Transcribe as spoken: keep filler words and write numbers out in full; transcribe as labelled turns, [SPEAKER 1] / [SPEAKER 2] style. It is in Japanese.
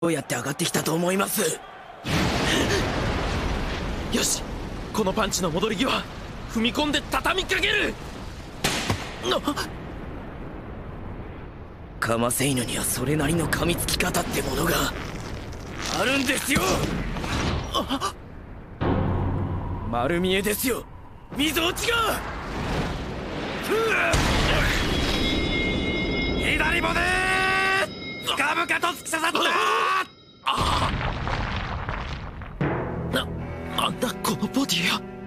[SPEAKER 1] どうやって上がってきたと思います？
[SPEAKER 2] よし、このパンチの戻り際踏み込んで畳みかける。
[SPEAKER 1] カマセイヌにはそれなりの噛みつき方ってものがあるんですよ。丸見えですよ、みぞおちが。
[SPEAKER 2] 左ボデー深々と突き刺さった。な、なんだこのボディは。